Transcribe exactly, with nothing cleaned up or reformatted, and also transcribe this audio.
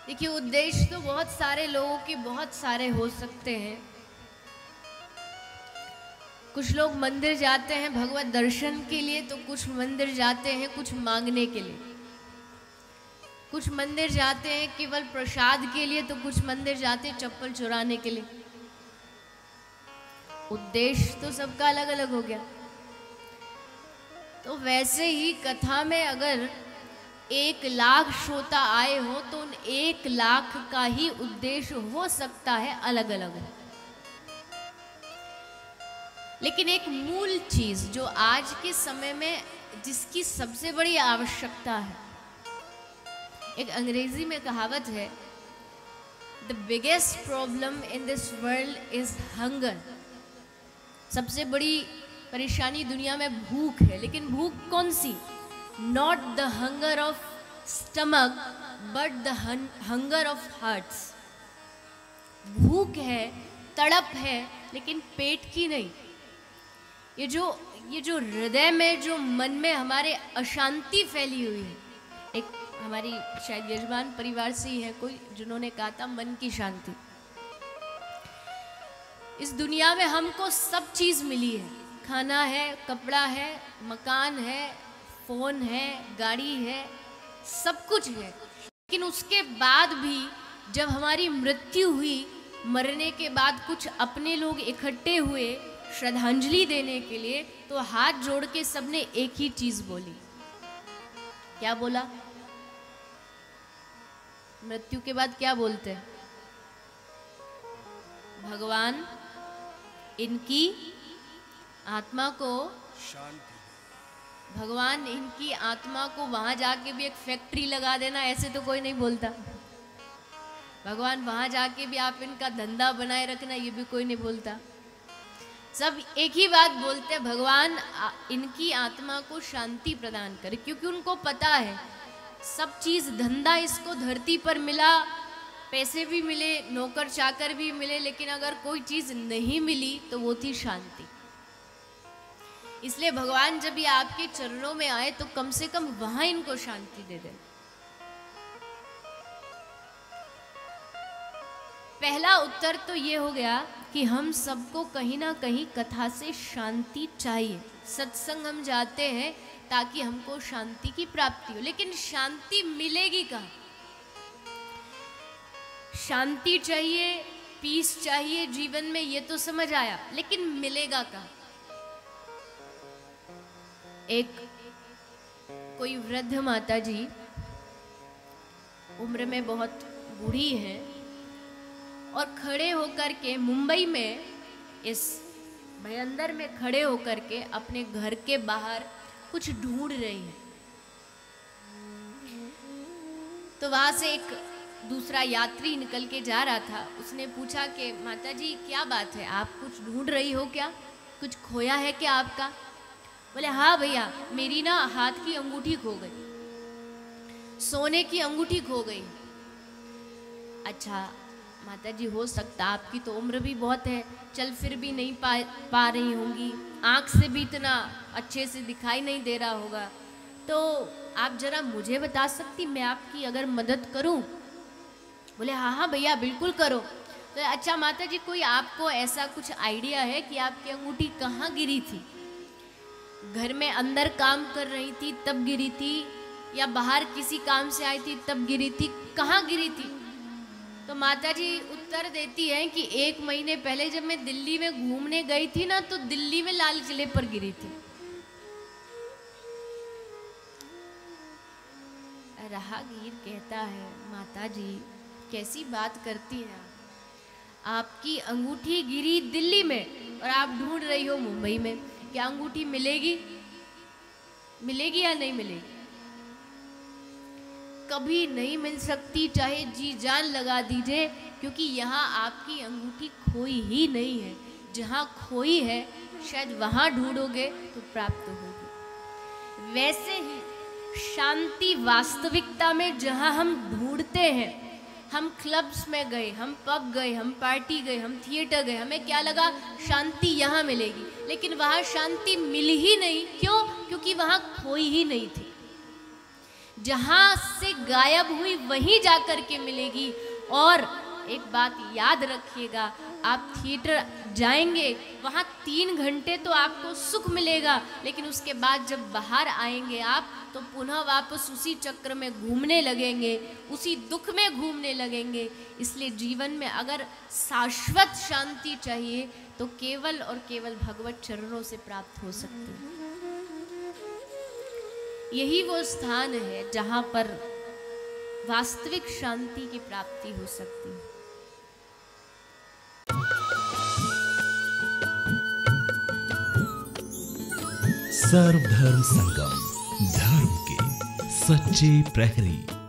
देखिए, उद्देश्य तो बहुत सारे लोगों के बहुत सारे हो सकते हैं। कुछ लोग मंदिर जाते हैं भगवत दर्शन के लिए, तो कुछ मंदिर जाते हैं कुछ मांगने के लिए। कुछ मंदिर जाते हैं केवल प्रसाद के लिए, तो कुछ मंदिर जाते हैं चप्पल चुराने के लिए। उद्देश्य तो सबका अलग अलग हो गया। तो वैसे ही कथा में अगर एक लाख श्रोता आए हो तो उन एक लाख का ही उद्देश्य हो सकता है अलग अलग हो। लेकिन एक मूल चीज जो आज के समय में जिसकी सबसे बड़ी आवश्यकता है, एक अंग्रेजी में कहावत है, the biggest problem in this world is hunger. सबसे बड़ी परेशानी दुनिया में भूख है। लेकिन भूख कौन सी? Not the hunger of stomach but the hunger of hearts. भूख है, तड़प है, लेकिन पेट की नहीं। ये जो ये जो हृदय में, जो मन में हमारे अशांति फैली हुई है। एक हमारी शायद यजमान परिवार से ही है कोई जिन्होंने कहा था मन की शांति। इस दुनिया में हमको सब चीज मिली है, खाना है, कपड़ा है, मकान है, फोन है, गाड़ी है, सब कुछ है। लेकिन उसके बाद भी जब हमारी मृत्यु हुई, मरने के बाद कुछ अपने लोग इकट्ठे हुए श्रद्धांजलि देने के लिए, तो हाथ जोड़ के सबने एक ही चीज बोली। क्या बोला? मृत्यु के बाद क्या बोलते हैं? भगवान इनकी आत्मा को शांति, भगवान इनकी आत्मा को वहां जाके भी एक फैक्ट्री लगा देना, ऐसे तो कोई नहीं बोलता। भगवान वहां जाके भी आप इनका धंधा बनाए रखना, ये भी कोई नहीं बोलता। सब एक ही बात बोलते हैं, भगवान इनकी आत्मा को शांति प्रदान करे। क्योंकि उनको पता है सब चीज, धंधा इसको धरती पर मिला, पैसे भी मिले, नौकर चाकर भी मिले, लेकिन अगर कोई चीज नहीं मिली तो वो थी शांति। इसलिए भगवान जब ये आपके चरणों में आए तो कम से कम वहां इनको शांति दे दे। पहला उत्तर तो ये हो गया कि हम सबको कहीं ना कहीं कथा से शांति चाहिए। सत्संग हम जाते हैं ताकि हमको शांति की प्राप्ति हो। लेकिन शांति मिलेगी कहाँ? शांति चाहिए, पीस चाहिए जीवन में, ये तो समझ आया, लेकिन मिलेगा कहाँ? एक कोई वृद्ध माता जी, उम्र में बहुत बूढ़ी हैं, और खड़े होकर के मुंबई में इस भयंदर में खड़े होकर के अपने घर के बाहर कुछ ढूंढ रही हैं। तो वहां से एक दूसरा यात्री निकल के जा रहा था। उसने पूछा कि माता जी क्या बात है, आप कुछ ढूंढ रही हो क्या? कुछ खोया है क्या आपका? बोले हाँ भैया, मेरी ना हाथ की अंगूठी खो गई, सोने की अंगूठी खो गई। अच्छा माता जी, हो सकता आपकी तो उम्र भी बहुत है, चल फिर भी नहीं पा पा रही होंगी, आँख से भी इतना अच्छे से दिखाई नहीं दे रहा होगा, तो आप जरा मुझे बता सकती, मैं आपकी अगर मदद करूं? बोले हाँ हाँ भैया बिल्कुल करो। तो अच्छा माता जी, कोई आपको ऐसा कुछ आइडिया है कि आपकी अंगूठी कहाँ गिरी थी? घर में अंदर काम कर रही थी तब गिरी थी, या बाहर किसी काम से आई थी तब गिरी थी, कहाँ गिरी थी? तो माता जी उत्तर देती हैं कि एक महीने पहले जब मैं दिल्ली में घूमने गई थी ना, तो दिल्ली में लाल किले पर गिरी थी। राहगीर कहता है, माता जी कैसी बात करती हैं, आपकी अंगूठी गिरी दिल्ली में और आप ढूंढ रही हो मुंबई में, क्या अंगूठी मिलेगी? मिलेगी या नहीं मिलेगी? कभी नहीं मिल सकती, चाहे जी जान लगा दीजिए, क्योंकि यहाँ आपकी अंगूठी खोई ही नहीं है। जहाँ खोई है शायद वहाँ ढूंढोगे तो प्राप्त होगी। वैसे ही शांति वास्तविकता में जहाँ हम ढूंढते हैं, हम क्लब्स में गए, हम पब गए, हम पार्टी गए, हम थिएटर गए, हमें क्या लगा शांति यहाँ मिलेगी, लेकिन वहाँ शांति मिली ही नहीं। क्यों? क्योंकि वहाँ खोई ही नहीं थी। जहाँ से गायब हुई वहीं जा कर के मिलेगी। और एक बात याद रखिएगा, आप थिएटर जाएंगे वहाँ तीन घंटे तो आपको सुख मिलेगा, लेकिन उसके बाद जब बाहर आएंगे आप तो पुनः वापस उसी चक्र में घूमने लगेंगे, उसी दुख में घूमने लगेंगे। इसलिए जीवन में अगर शाश्वत शांति चाहिए तो केवल और केवल भगवत चरणों से प्राप्त हो सकती है। यही वो स्थान है जहाँ पर वास्तविक शांति की प्राप्ति हो सकती है। सर्वधर्म संगम, धर्म के सच्चे प्रहरी।